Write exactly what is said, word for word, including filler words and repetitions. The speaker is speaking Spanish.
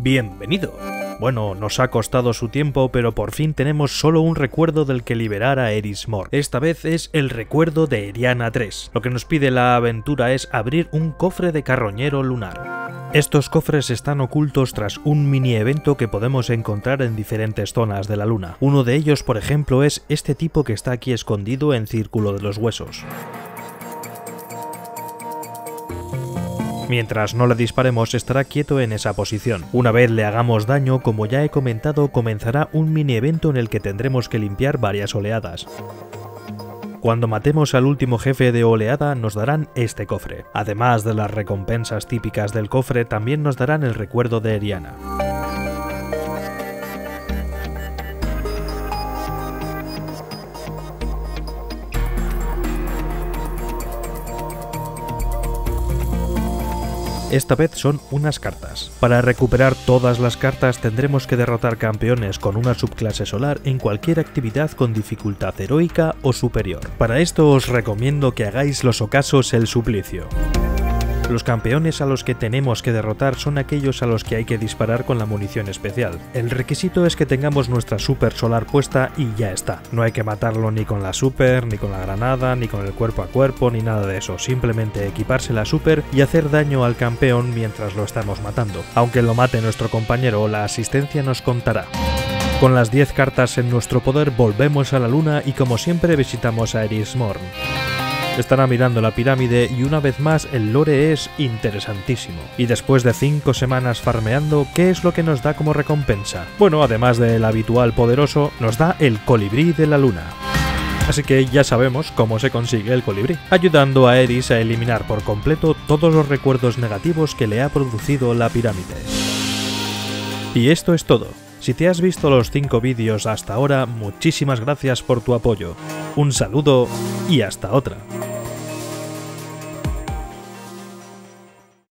Bienvenido. Bueno, nos ha costado su tiempo, pero por fin tenemos solo un recuerdo del que liberar a Eris Morn. Esta vez es el recuerdo de Eriana tres. Lo que nos pide la aventura es abrir un cofre de carroñero lunar. Estos cofres están ocultos tras un mini evento que podemos encontrar en diferentes zonas de la luna. Uno de ellos, por ejemplo, es este tipo que está aquí escondido en Círculo de los Huesos. Mientras no le disparemos estará quieto en esa posición. Una vez le hagamos daño, como ya he comentado, comenzará un mini evento en el que tendremos que limpiar varias oleadas. Cuando matemos al último jefe de oleada nos darán este cofre. Además de las recompensas típicas del cofre, también nos darán el recuerdo de Eriana. Esta vez son unas cartas. Para recuperar todas las cartas tendremos que derrotar campeones con una subclase solar en cualquier actividad con dificultad heroica o superior. Para esto os recomiendo que hagáis los ocasos el suplicio. Los campeones a los que tenemos que derrotar son aquellos a los que hay que disparar con la munición especial. El requisito es que tengamos nuestra super solar puesta y ya está. No hay que matarlo ni con la super, ni con la granada, ni con el cuerpo a cuerpo, ni nada de eso. Simplemente equiparse la super y hacer daño al campeón mientras lo estamos matando. Aunque lo mate nuestro compañero, la asistencia nos contará. Con las diez cartas en nuestro poder volvemos a la luna y como siempre visitamos a Eris Morn. Estará mirando la pirámide y una vez más el lore es interesantísimo. Y después de cinco semanas farmeando, ¿qué es lo que nos da como recompensa? Bueno, además del habitual poderoso, nos da el colibrí de la luna. Así que ya sabemos cómo se consigue el colibrí, ayudando a Eris a eliminar por completo todos los recuerdos negativos que le ha producido la pirámide. Y esto es todo. Si te has visto los cinco vídeos hasta ahora, muchísimas gracias por tu apoyo. Un saludo y hasta otra.